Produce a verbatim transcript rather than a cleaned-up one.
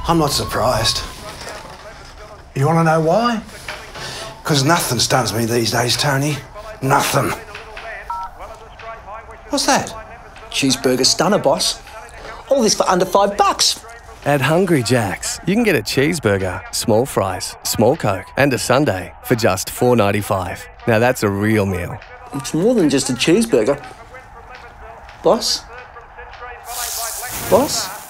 I'm not surprised. You want to know why? Because nothing stuns me these days, Tony. Nothing. What's that? Cheeseburger stunner, boss. All this for under five bucks. At Hungry Jack's, you can get a cheeseburger, small fries, small Coke, and a sundae for just four ninety-five. Now that's a real meal. It's more than just a cheeseburger. Boss? Boss?